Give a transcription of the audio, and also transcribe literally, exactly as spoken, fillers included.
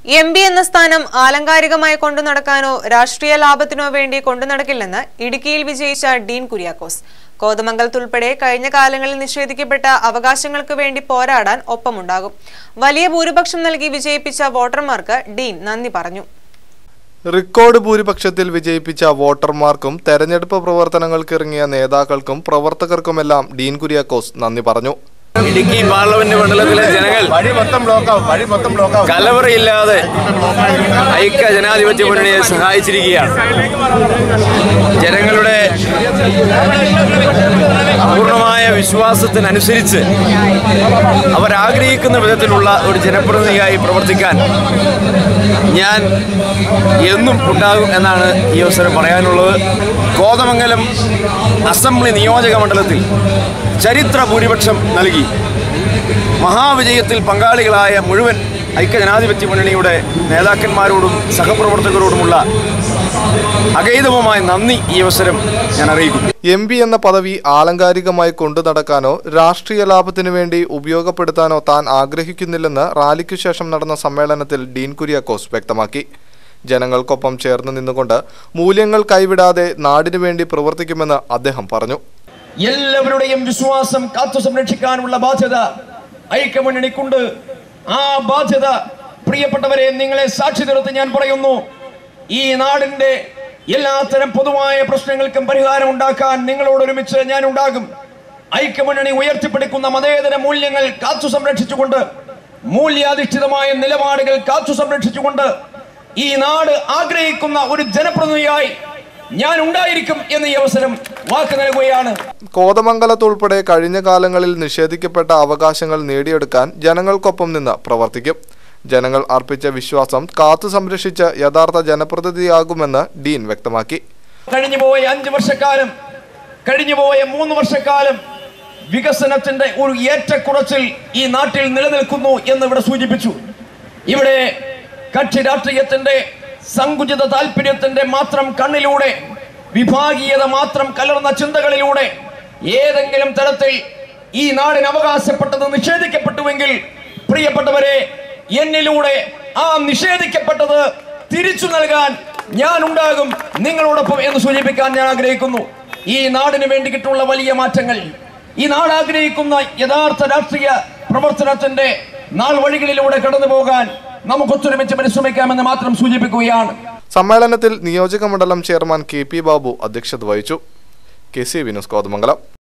M P എന്ന സ്ഥാനം ആലങ്കാരികമായി കൊണ്ടു നടക്കാനോ രാഷ്ട്രീയ ലാഭത്തിനോ വേണ്ടി കൊണ്ടു നടക്കില്ലെന്ന് ഇടുക്കിയിൽ വിജയിച്ച ഡീൻ കുര്യാക്കോസ്. കോതമംഗലത്തുൾപ്പെടെ കഴിഞ്ഞ കാലങ്ങളിൽ നിഷേധിക്കപ്പെട്ട അവകാശങ്ങൾക്ക് വേണ്ടി പോരാടാൻ ഒപ്പമുണ്ടാകും. വലിയ ഭൂരിപക്ഷം നൽകി വിജയിപ്പിച്ച വോട്ടർമാർക്ക് ഡീൻ നന്ദി പറഞ്ഞു. റെക്കോർഡ് ഭൂരിപക്ഷത്തിൽ വിജയിപ്പിച്ച വോട്ടർമാർക്കും തെരഞ്ഞെടുപ്പ് പ്രവർത്തനങ്ങൾക്കിറങ്ങിയ നേതാക്കൾക്കും പ്രവർത്തകർക്കുമെല്ലാം ഡീൻ കുര്യാക്കോസ് നന്ദി പറഞ്ഞു. ഇടുക്കി പാർലമെന്റ് മണ്ഡലത്തിലെ ജനങ്ങൾ കലവറയില്ലാതെ ഐക്യ ജനാധിപത്യ മുന്നണിയെ സഹായിച്ചിരിക്കുകയാണ്. ജനങ്ങളുടെ പൂർണ്ണമായ വിശ്വാസത്തിനനുസരിച്ച് അവരാഗ്രഹിക്കുന്ന വിധത്തിലുള്ള ഒരു ജനപ്രതിനിധിയായി പ്രവർത്തിക്കാൻ ഞാൻ എന്നും ഉണ്ടാകും എന്നാണ് ഈ അവസരം പറയാനുള്ളത്. കോതമംഗലം അസംബ്ലി നിയോജക മണ്ഡലത്തിൽ ചരിത്ര ഭൂരിപക്ഷം നൽകി മഹാവിജയത്തിൽ പങ്കാളികളായ മുഴുവൻ ഐക്യജനാധിപത്യ മുന്നണിയുടെ നേതാക്കന്മാരോടും സഹപ്രവർത്തകരോടുമുള്ള അഗൈതവുമായ നന്ദി ഈ അവസരം ഞാൻ അറിയിക്കുന്നു. എം പി എന്ന പദവി ആലങ്കാരികമായി കൊണ്ടു നടക്കാനോ രാഷ്ട്രീയ ലാഭത്തിനു വേണ്ടി ഉപയോഗപ്പെടുത്താനോ താൻ ആഗ്രഹിക്കുന്നില്ലെന്ന് റാലിക്കു ശേഷം നടന്ന സമ്മേളനത്തിൽ ഡീൻ കുര്യാക്കോസ് വ്യക്തമാക്കി. ജനങ്ങൾക്കൊപ്പം ചേർന്ന് നിന്നുകൊണ്ട് മൂല്യങ്ങൾ കൈവിടാതെ നാടിനു വേണ്ടി പ്രവർത്തിക്കുമെന്ന് അദ്ദേഹം പറഞ്ഞു. എല്ലാവരുടെയും വിശ്വാസം കാത്തു സംരക്ഷിക്കാനുള്ള ബാധ്യത ഐക്യമുന്നണിക്കുണ്ട്. ആ ബാധ്യത പ്രിയപ്പെട്ടവരെ, നിങ്ങളെ സാക്ഷി നിർത്തി ഞാൻ പറയുന്നു, ഈ നാടിന്റെ എല്ലാത്തരം പൊതുവായ പ്രശ്നങ്ങൾക്കും പരിഹാരം ഉണ്ടാക്കാൻ നിങ്ങളോടൊരുമിച്ച് ഞാൻ ഉണ്ടാകും. ഐക്യമുന്നണി ഉയർത്തിപ്പിടിക്കുന്ന മതേതര മൂല്യങ്ങൾ കാത്തു സംരക്ഷിച്ചുകൊണ്ട്, മൂല്യാധിഷ്ഠിതമായ നിലപാടുകൾ കാത്തു സംരക്ഷിച്ചുകൊണ്ട് ഈ നാട് ആഗ്രഹിക്കുന്ന ഒരു ജനപ്രതിനിധിയായി ഞാൻ ഉണ്ടായിരിക്കും എന്ന് ഈ അവസരം വാക്ക് നൽകുകയാണ്. കോതമംഗലത്തുൾപ്പെടെ കഴിഞ്ഞ കാലങ്ങളിൽ നിഷേധിക്കപ്പെട്ട അവകാശങ്ങൾ നേടിയെടുക്കാൻ ജനങ്ങൾക്കൊപ്പം നിന്ന് പ്രവർത്തിക്കും. ജനങ്ങൾ അർപ്പിച്ച വിശ്വാസം കാത്തു സംരക്ഷിച്ച് യഥാർത്ഥ ജനപ്രതിനിധിയാകുമെന്ന് ഡീൻ വ്യക്തമാക്കി. കഴിഞ്ഞുപോയ അഞ്ചു വർഷക്കാലം കഴിഞ്ഞുപോയ മൂന്ന് വർഷക്കാലം വികസനത്തിന്റെ ഒരു ഏറ്റക്കുറച്ചിൽ ഈ നാട്ടിൽ നിലനിൽക്കുന്നു എന്ന് ഇവിടെ സൂചിപ്പിച്ചു. ഇവിടെ കക്ഷി രാഷ്ട്രീയത്തിന്റെ സങ്കുചിത താല്പര്യത്തിന്റെ മാത്രം കണ്ണിലൂടെ, വിഭാഗീയത മാത്രം കലർന്ന ചിന്തകളിലൂടെ ഏതെങ്കിലും തരത്തിൽ ഈ നാടിന് അവകാശപ്പെട്ടത് നിഷേധിക്കപ്പെട്ടുവെങ്കിൽ പ്രിയപ്പെട്ടവരെ, എന്നിലൂടെ ആ നിഷേധിക്കപ്പെട്ടത് തിരിച്ചു നൽകാൻ ഞാൻ ഉണ്ടാകും നിങ്ങളോടൊപ്പം എന്ന് സൂചിപ്പിക്കാൻ ഞാൻ ആഗ്രഹിക്കുന്നു. ഈ നാടിന് വേണ്ടിയിട്ടുള്ള വലിയ മാറ്റങ്ങൾ, ഈ നാട് ആഗ്രഹിക്കുന്ന യഥാർത്ഥ രാഷ്ട്രീയ പ്രവർത്തനത്തിന്റെ നാൾ വഴികളിലൂടെ കടന്നു പോകാൻ നമുക്കൊത്തൊരുമിച്ച് പരിശ്രമിക്കാമെന്ന് മാത്രം സൂചിപ്പിക്കുകയാണ്. സമ്മേളനത്തിൽ നിയോജക മണ്ഡലം ചെയർമാൻ കെ പി ബാബു അധ്യക്ഷത വഹിച്ചു. K C Vinos, Kothamangalam.